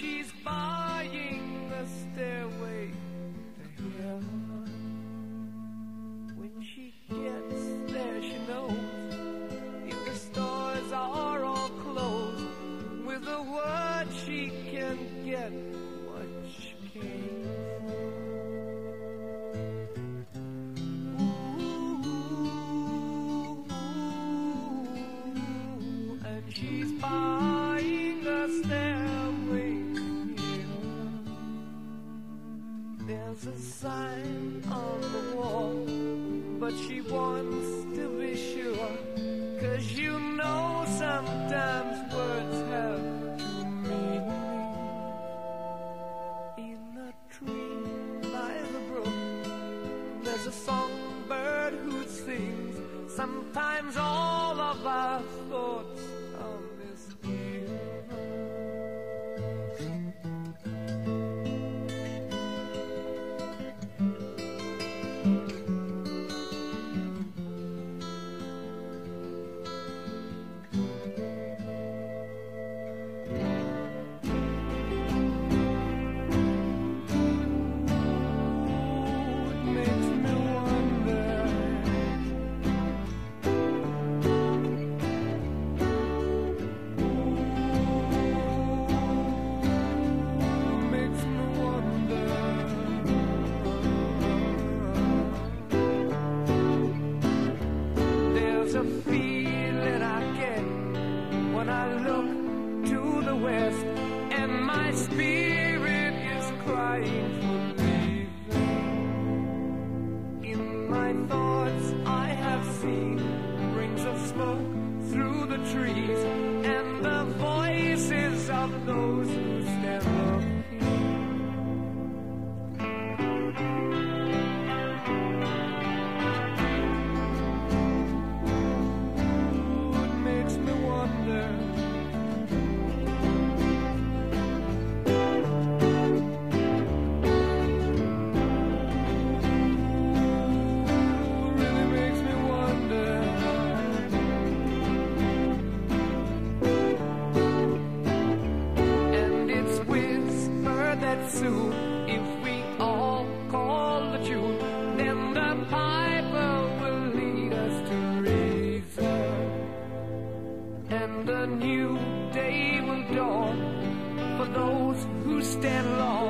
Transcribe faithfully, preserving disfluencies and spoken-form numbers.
she's buying a stairway to heaven. When she gets there, she knows if the stores are all closed, with a word she can get what she came for. Ooh, and she's buying a stairway here. There's a sign on the wall, but she wants to be sure, 'cause you know sometimes words have two meanings. In a tree by the brook, there's a songbird who sings. Sometimes all of our thoughts are misgiven. A feeling I get when I look to the west, and my spirit is crying for leaving. In my thoughts I have seen rings of smoke through the trees, and the voices of those who stand up here. Soon, if we all call the tune, then the piper will lead us to reason, and a new day will dawn for those who stand long.